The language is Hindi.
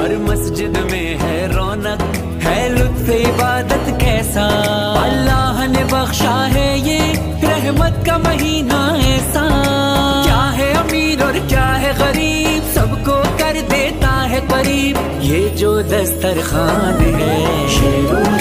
हर मस्जिद में है रौनक, है लुत्फ इबादत कैसा। अल्लाह ने बख्शा है ये रहमत का महीना ऐसा। क्या है अमीर और क्या है गरीब, सबको कर देता है करीब। ये जो दस्तरखान है शेरों